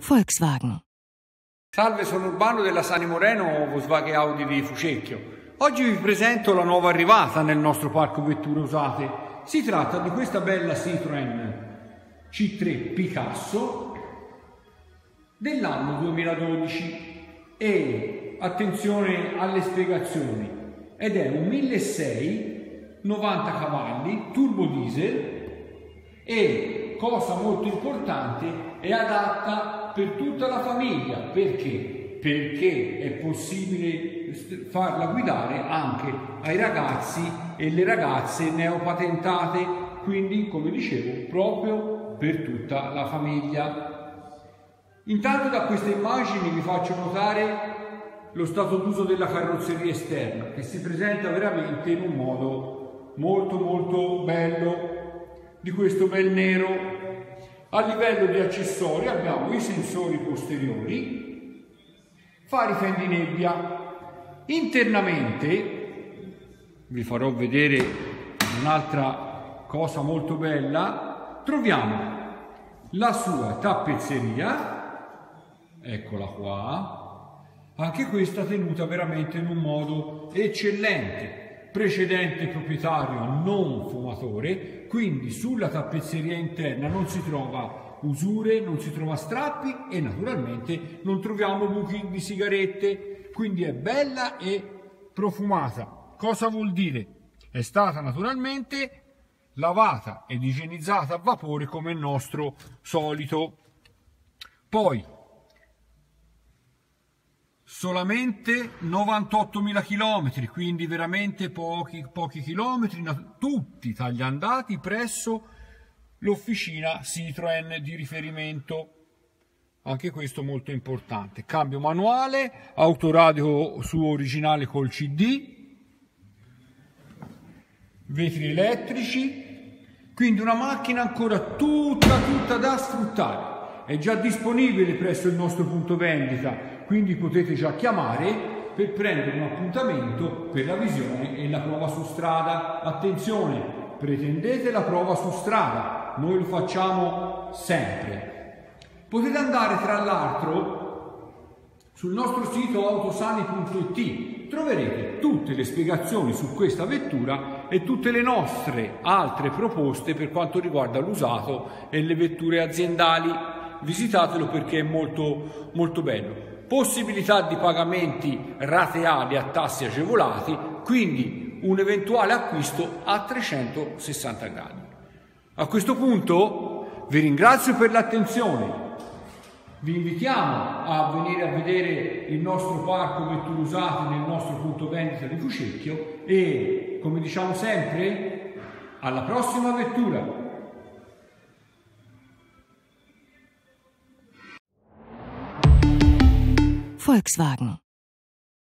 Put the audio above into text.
Volkswagen. Salve, sono Urbano della Sani Moreno, Volkswagen Audi di Fucecchio. Oggi vi presento la nuova arrivata nel nostro parco vetture usate. Si tratta di questa bella Citroën C3 Picasso dell'anno 2012 e attenzione alle spiegazioni, ed è un 1600 90 cavalli turbo diesel e, cosa molto importante, è adatta per tutta la famiglia. Perché? Perché è possibile farla guidare anche ai ragazzi e le ragazze neopatentate, quindi, come dicevo, proprio per tutta la famiglia. Intanto da queste immagini vi faccio notare lo stato d'uso della carrozzeria esterna, che si presenta veramente in un modo molto bello, di questo bel nero. A livello di accessori abbiamo i sensori posteriori, fari fendinebbia. Internamente vi farò vedere un'altra cosa molto bella. Troviamo la sua tappezzeria, eccola qua, anche questa tenuta veramente in un modo eccellente. Precedente proprietario non fumatore, quindi sulla tappezzeria interna non si trova usure, non si trova strappi e naturalmente non troviamo buchi di sigarette, quindi è bella e profumata. Cosa vuol dire? È stata naturalmente lavata ed igienizzata a vapore come il nostro solito. Poi solamente 98.000 km, quindi veramente pochi chilometri, tutti tagliandati presso l'officina Citroën di riferimento. Anche questo molto importante. Cambio manuale, autoradio suo originale col CD, vetri elettrici, quindi una macchina ancora tutta da sfruttare. È già disponibile presso il nostro punto vendita, quindi potete già chiamare per prendere un appuntamento per la visione e la prova su strada. Attenzione, pretendete la prova su strada, noi lo facciamo sempre. Potete andare tra l'altro sul nostro sito autosani.it, troverete tutte le spiegazioni su questa vettura e tutte le nostre altre proposte per quanto riguarda l'usato e le vetture aziendali. Visitatelo perché è molto bello. Possibilità di pagamenti rateali a tassi agevolati, quindi un eventuale acquisto a 360 gradi. A questo punto vi ringrazio per l'attenzione. Vi invitiamo a venire a vedere il nostro parco vetture usate nel nostro punto vendita di Fucecchio e, come diciamo sempre, alla prossima vettura! Volkswagen.